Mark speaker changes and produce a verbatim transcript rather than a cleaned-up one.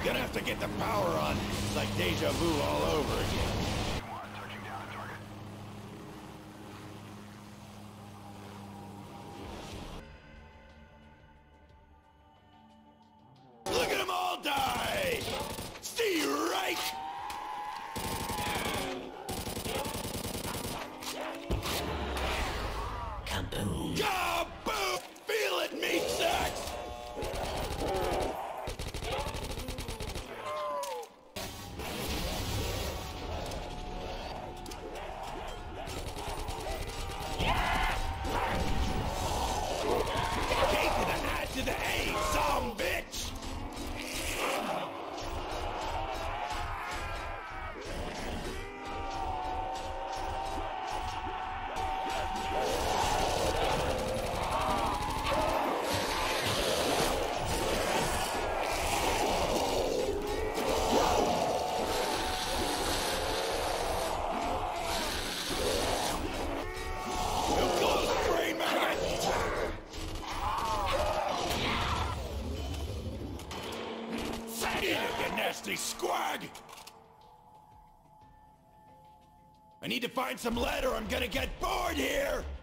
Speaker 1: Gonna have to get the power on. It's like deja vu all over again.
Speaker 2: Come on, touching down on target.
Speaker 1: Look at them all die! Steve Reich!
Speaker 3: Kaboom!
Speaker 1: Kaboom! Feel it, meat sacks! K to the I to the A, some bitch! Too close, brain maggot! Eat it, you nasty squag! I need to find some lead or I'm gonna get bored here!